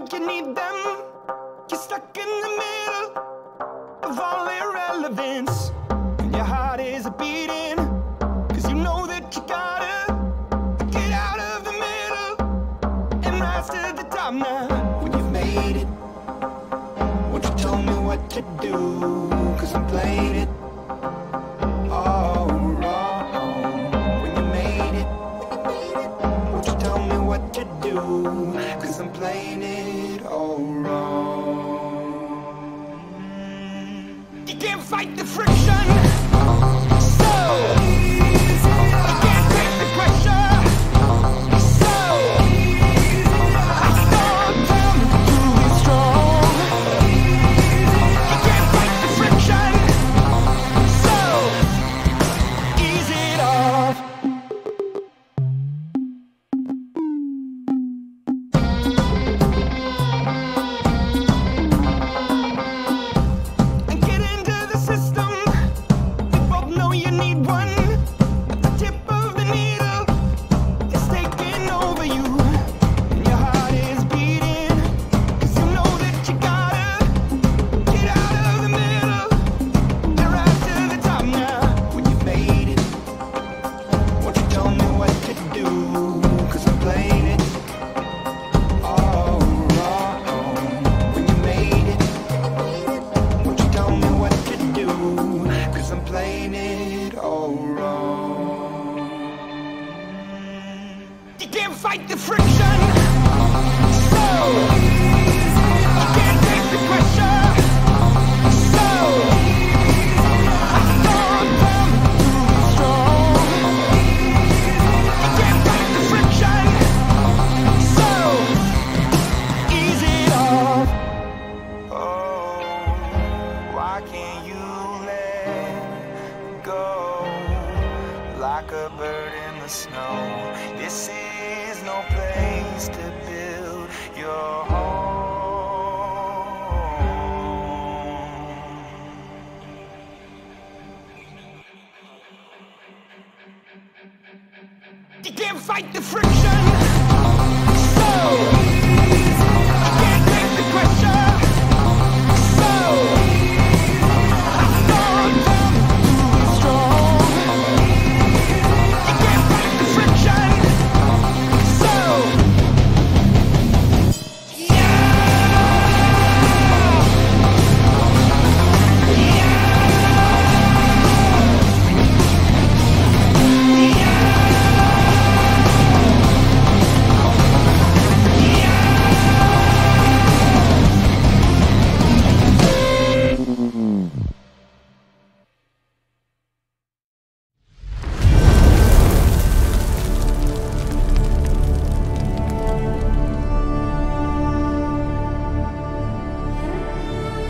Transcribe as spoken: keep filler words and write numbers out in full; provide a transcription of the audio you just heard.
you need them. You're stuck in the middle of all irrelevance, and your heart is a beating, cause you know that you gotta get out of the middle and rise to the top now. When you've made it, won't you tell me what to do, cause I'm playing it all wrong. When you made it, won't you tell me what to do, cause I'm playing it all wrong. You can't fight the friction, so you can't take the pressure, so I start telling you to be strong. You can't fight the friction, so ease it off. And get into the system. We both know you need one. At the tip of the needle, it's taking over you, and your heart is beating, cause you know that you gotta get out of the middle and rise to the top now. When you've made it, won't you tell me what to do, cause I'm playing it all wrong. When you made it, won't you tell me what to do, cause I'm playing it all wrong. You can't fight the friction, so you can't take the pressure, so I start telling you to be strong. You can't fight the friction, so ease it off. Oh, why can't you let go like a bird in the snow? This is no place to build your home. You can't fight the friction, so